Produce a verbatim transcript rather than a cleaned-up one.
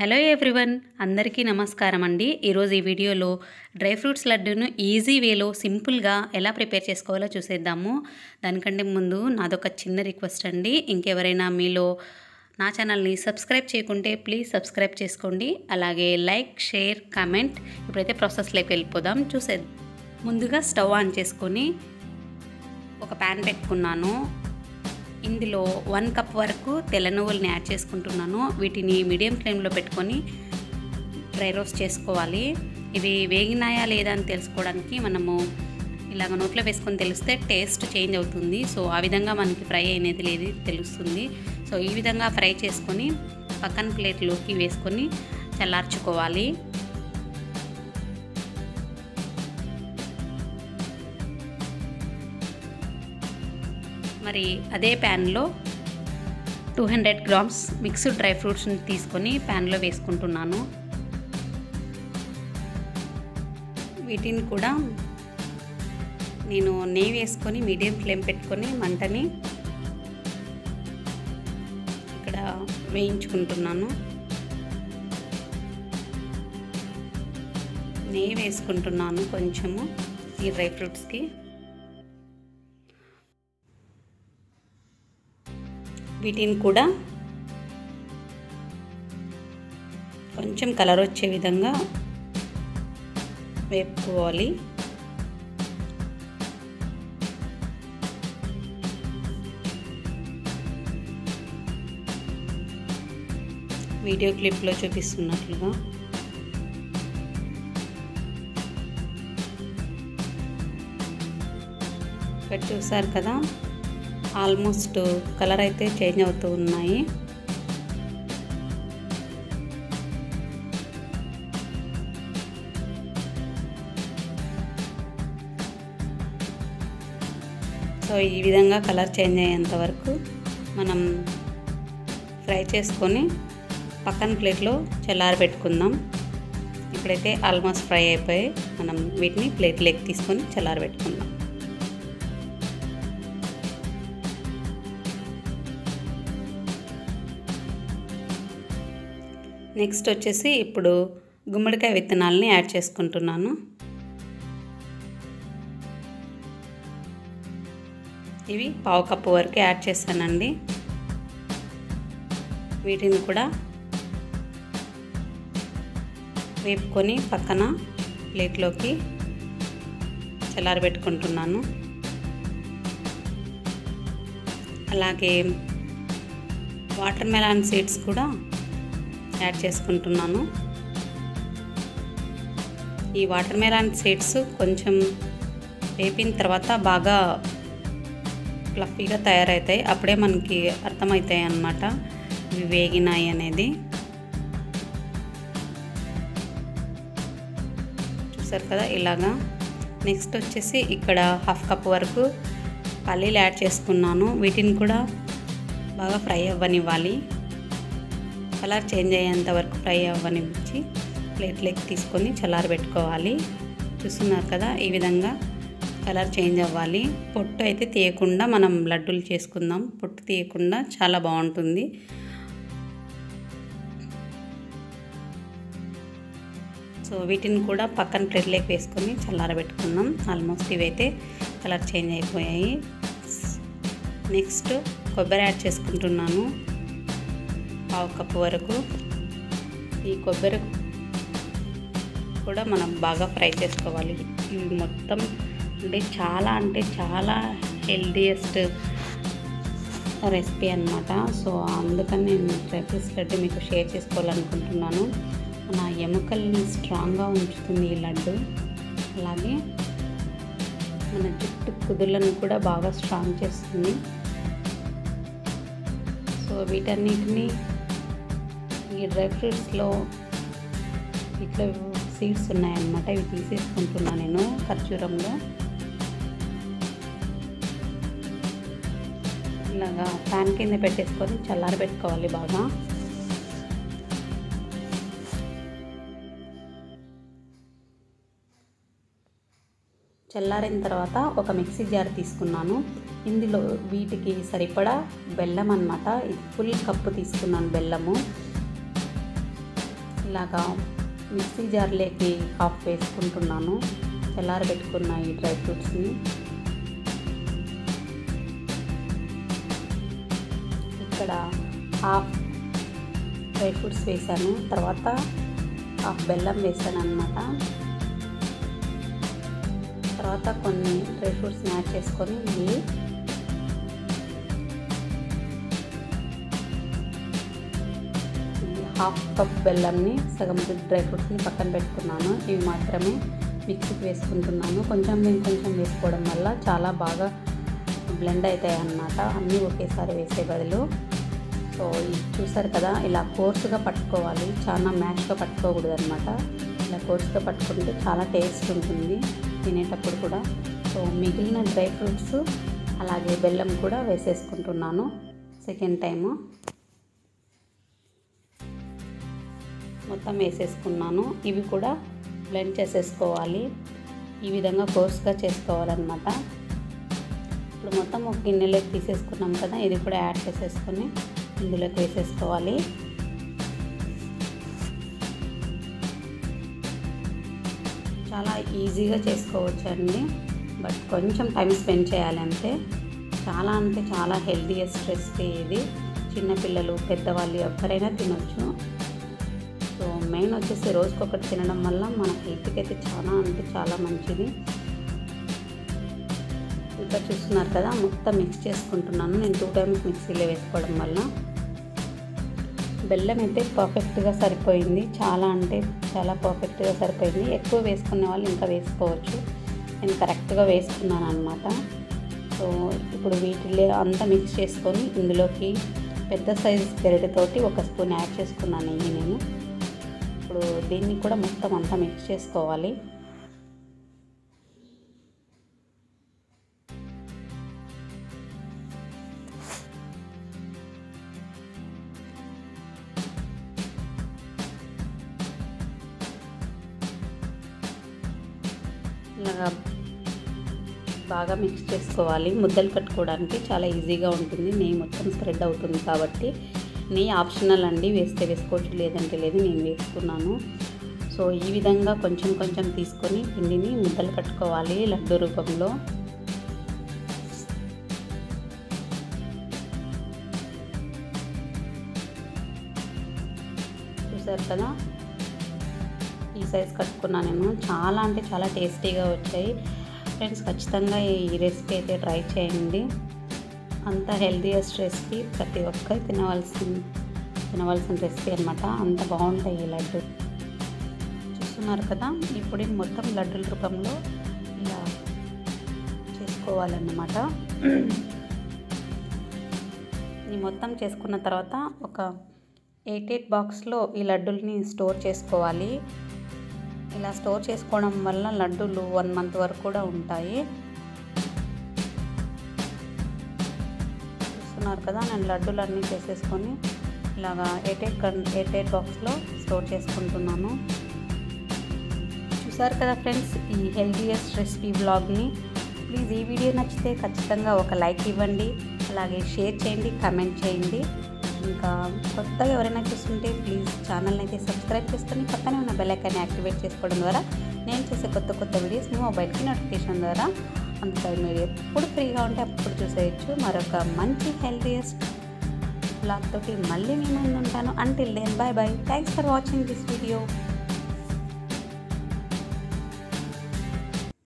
Hello everyone, అందరికీ నమస్కారం అండి. ఈరోజు ఈ వీడియోలో డ్రై ఫ్రూట్స్ లడ్డూను ఈజీ వేలో సింపుల్గా ఎలా ప్రిపేర్ చేసుకోవాలో చూసేద్దాము. దానికంటే ముందు నాదొక చిన్న రిక్వెస్ట్ అండి. ఇంకెవరైనా మీలో నా ఛానల్ని సబ్స్క్రైబ్ చేయకుంటే ప్లీజ్ సబ్స్క్రైబ్ చేసుకోండి. అలాగే లైక్, షేర్, కామెంట్. ఇప్పుడైతే ప్రాసెస్లోకి వెళ్ళిపోదాం. చూసేద్దాం. ముందుగా స్టవ్ ఆన్ చేసుకొని ఒక ప్యాన్ పెట్టుకున్నాను. ఇందులో వన్ కప్ వరకు తెల్ల నువ్వుల్ని యాడ్ చేసుకుంటున్నాను. వీటిని మీడియం ఫ్లేమ్లో పెట్టుకొని డ్రై రోస్ట్ చేసుకోవాలి. ఇవి వేగినాయా లేదా అని తెలుసుకోవడానికి మనము ఇలాగ నోట్లో వేసుకొని తెలిస్తే టేస్ట్ చేంజ్ అవుతుంది. సో ఆ విధంగా మనకి ఫ్రై అనేది లేదు తెలుస్తుంది. సో ఈ విధంగా ఫ్రై చేసుకొని పక్కన ప్లేట్లోకి వేసుకొని చల్లార్చుకోవాలి. మరి అదే ప్యాన్లో two hundred grams mixed dry ఫ్రూట్స్ని తీసుకొని ప్యాన్లో వేసుకుంటున్నాను. వీటిని కూడా నేను నెయ్యి వేసుకొని మీడియం ఫ్లేమ్ పెట్టుకొని మంటని ఇక్కడ వేయించుకుంటున్నాను. నెయ్యి వేసుకుంటున్నాను కొంచెము ఈ డ్రై ఫ్రూట్స్కి. వీటిని కూడా కొంచెం కలర్ వచ్చే విధంగా వేపుకోవాలి. వీడియో క్లిప్లో చూపిస్తున్నట్లుగా ఇక్కడ చూసారు కదా, ఆల్మోస్ట్ కలర్ అయితే చేంజ్ అవుతూ ఉన్నాయి. సో ఈ విధంగా కలర్ చేంజ్ అయ్యేంత వరకు మనం ఫ్రై చేసుకొని పక్కన ప్లేట్లో చల్లారబెట్టుకుందాం. ఇప్పుడైతే ఆల్మోస్ట్ ఫ్రై అయిపోయి మనం వీటిని ప్లేట్లోకి తీసుకొని చల్లారబెట్టుకుందాం. నెక్స్ట్ వచ్చేసి ఇప్పుడు గుమ్మడికాయ విత్తనాలని యాడ్ చేసుకుంటున్నాను. ఇవి పావు కప్పు వరకు యాడ్ చేస్తానండి. వీటిని కూడా వేపుకొని పక్కన ప్లేట్లోకి చల్లారబెట్టుకుంటున్నాను. అలాగే వాటర్ మెలాన్ సీడ్స్ కూడా యాడ్ చేసుకుంటున్నాను. ఈ వాటర్ మెలాన్ సీడ్స్ కొంచెం వేపిన తర్వాత బాగా ఫ్లఫీగా తయారవుతాయి. అప్పుడే మనకి అర్థమవుతాయి అన్నమాట ఇవి వేగినాయి అనేది. చూసారు కదా ఇలాగా. నెక్స్ట్ వచ్చేసి ఇక్కడ హాఫ్ కప్ వరకు పల్లీలు యాడ్ చేసుకున్నాను. వీటిని కూడా బాగా ఫ్రై అవ్వనివ్వాలి. కలర్ చేంజ్ అయ్యేంత వరకు ఫ్రై అవ్వనిచ్చి ప్లేట్లోకి తీసుకొని చల్లారబెట్టుకోవాలి. చూస్తున్నారు కదా, ఈ విధంగా కలర్ చేంజ్ అవ్వాలి. పొట్టు అయితే తీయకుండా మనం లడ్డూలు చేసుకుందాం. పొట్టు తీయకుండా చాలా బాగుంటుంది. సో వీటిని కూడా పక్కన ప్లేట్లోకి వేసుకొని చల్లారబెట్టుకుందాం. ఆల్మోస్ట్ ఇవైతే కలర్ చేంజ్ అయిపోయాయి. నెక్స్ట్ కొబ్బరి యాడ్ చేసుకుంటున్నాను పావు కప్పు వరకు. ఈ కొబ్బరి కూడా మనం బాగా ఫ్రై చేసుకోవాలి. ఇవి మొత్తం అంటే చాలా అంటే చాలా హెల్దీయెస్ట్ రెసిపీ అన్నమాట. సో అందుకని నేను డ్రై ఫ్రూట్స్ లడ్డు మీకు షేర్ చేసుకోవాలనుకుంటున్నాను. నా ఎముకల్ని స్ట్రాంగ్గా ఉంచుతుంది ఈ లడ్డు. అలాగే మన జుట్టు కుదులను కూడా బాగా స్ట్రాంగ్ చేస్తుంది. సో వీటన్నిటిని ఈ డ్రై ఫ్రూట్స్లో ఇట్లా సీడ్స్ ఉన్నాయన్నమాట. ఇవి తీసేసుకుంటున్నాను నేను ఖర్జూరంలో. ఇలాగా ఫ్యాన్ కింద పెట్టేసుకొని చల్లారబెట్టుకోవాలి బాగా. చల్లారిన తర్వాత ఒక మిక్సీ జార్ తీసుకున్నాను. ఇందులో వీటికి సరిపడా బెల్లం అన్నమాట. ఇది ఫుల్ కప్పు తీసుకున్నాను బెల్లము. ఇలాగా మిక్సీ జార్లోకి హాఫ్ వేసుకుంటున్నాను చల్లారబెట్టుకున్న ఈ డ్రై ఫ్రూట్స్ని. ఇక్కడ హాఫ్ డ్రై ఫ్రూట్స్ వేసాను, తర్వాత హాఫ్ బెల్లం వేసాను అన్నమాట. తర్వాత కొన్ని డ్రై ఫ్రూట్స్ని యాడ్ చేసుకొని మళ్ళీ హాఫ్ కప్ బెల్లంని సగం డ్రై ఫ్రూట్స్ని పక్కన పెట్టుకున్నాను. ఇవి మాత్రమే మిక్సీకి వేసుకుంటున్నాను. కొంచెం నేను కొంచెం వేసుకోవడం వల్ల చాలా బాగా బ్లెండ్ అవుతాయి అన్నమాట, అన్నీ ఒకేసారి వేసే బదులు. సో ఇది చూసారు కదా, ఇలా కోర్సుగా పట్టుకోవాలి, చాలా మ్యాష్గా పట్టుకోకూడదు అనమాట. ఇలా కోర్సుగా పట్టుకుంటే చాలా టేస్ట్ ఉంటుంది తినేటప్పుడు కూడా. సో మిగిలిన డ్రై ఫ్రూట్స్ అలాగే బెల్లం కూడా వేసేసుకుంటున్నాను సెకండ్ టైము. మొత్తం వేసేసుకున్నాను. ఇవి కూడా బ్లెండ్ చేసేసుకోవాలి, ఈ విధంగా కోర్సుగా చేసుకోవాలన్నమాట. ఇప్పుడు మొత్తం ఒక గిన్నెలోకి తీసేసుకున్నాం కదా, ఇది కూడా యాడ్ చేసేసుకొని ఇందులోకి వేసేసుకోవాలి. చాలా ఈజీగా చేసుకోవచ్చు అండి, బట్ కొంచెం టైం స్పెండ్ చేయాలి అంతే. చాలా అంటే చాలా హెల్తీయెస్ట్ రెసిపీ ఇది. చిన్నపిల్లలు పెద్దవాళ్ళు ఎవరైనా తినొచ్చు. సో మెయిన్ వచ్చేసి రోజుకొకటి తినడం వల్ల మన హెల్త్కి అయితే చాలా అంటే చాలా మంచిది. ఇంకా చూస్తున్నారు కదా, మొత్తం మిక్స్ చేసుకుంటున్నాను నేను టూ టైమ్స్ మిక్సీలో వేసుకోవడం వల్ల. బెల్లం అయితే పర్ఫెక్ట్గా సరిపోయింది, చాలా అంటే చాలా పర్ఫెక్ట్గా సరిపోయింది. ఎక్కువ వేసుకునే వాళ్ళు ఇంకా వేసుకోవచ్చు, నేను కరెక్ట్గా వేసుకున్నాను అనమాట. సో ఇప్పుడు వీటిలో అంతా మిక్స్ చేసుకొని ఇందులోకి పెద్ద సైజు గరిటెతోటి ఒక స్పూన్ యాడ్ చేసుకున్నాను నెయ్యి నేను. ఇప్పుడు దీన్ని కూడా మొత్తం అంతా మిక్స్ చేసుకోవాలి. ఇలాగా బాగా మిక్స్ చేసుకోవాలి. ముద్దలు కట్టుకోవడానికి చాలా ఈజీగా ఉంటుంది, నెయ్యి మొత్తం స్ప్రెడ్ అవుతుంది కాబట్టి. నెయ్యి ఆప్షనల్ అండి, వేస్తే వేసుకోవచ్చు లేదంటే లేదు, నేను వేసుకున్నాను. సో ఈ విధంగా కొంచెం కొంచెం తీసుకొని పిండిని ముద్దలు కట్టుకోవాలి లడ్డు రూపంలో. చూసారు కదా, ఈ సైజ్ కట్టుకున్నానేమో. చాలా అంటే చాలా టేస్టీగా వచ్చాయి ఫ్రెండ్స్. ఖచ్చితంగా ఈ రెసిపీ అయితే ట్రై చేయండి. అంత హెల్తీయెస్ట్ రెసిపీ, ప్రతి ఒక్కరు తినవలసిన తినవలసిన రెసిపీ అనమాట. అంత బాగుంటాయి ఈ లడ్డు. చూస్తున్నారు కదా, ఇప్పుడు మొత్తం లడ్డూల రూపంలో ఇలా చేసుకోవాలన్నమాట. ఈ మొత్తం చేసుకున్న తర్వాత ఒక ఎయిట్ ఎయిట్ బాక్స్లో ఈ లడ్డూల్ని స్టోర్ చేసుకోవాలి. ఇలా స్టోర్ చేసుకోవడం వల్ల లడ్డూలు వన్ మంత్ వరకు కూడా ఉంటాయి. చూస్తున్నారు కదా, నేను లడ్డూలు అన్నీ చేసేసుకొని ఇలాగా ఎయిట్ ఎయిట్ ఎయిట్ ఎయిట్ బాక్స్లో స్టోర్ చేసుకుంటున్నాను. చూసారు కదా ఫ్రెండ్స్, ఈ హెల్తీయెస్ట్ రెసిపీ వ్లాగ్ని. ప్లీజ్ ఈ వీడియో నచ్చితే ఖచ్చితంగా ఒక లైక్ ఇవ్వండి, అలాగే షేర్ చేయండి, కామెంట్ చేయండి. ఇంకా కొత్తగా ఎవరైనా చూస్తుంటే ప్లీజ్ ఛానల్ని అయితే సబ్స్క్రైబ్ చేసుకొని పక్కనే ఉన్న బెల్ ఐకాన్ని యాక్టివేట్ చేసుకోవడం ద్వారా నేను చేసే కొత్త కొత్త వీడియోస్ మీ మొబైల్కి నోటిఫికేషన్ ద్వారా అందుతాయి. మీరు ఎప్పుడు ఫ్రీగా ఉంటే అప్పుడు చూసేయచ్చు. మరొక మంచి హెల్తీయెస్ట్ బ్లాగ్ తోటి మళ్ళీ మీ ముందు ఉంటాను. Until then bye bye. Thanks for watching this video.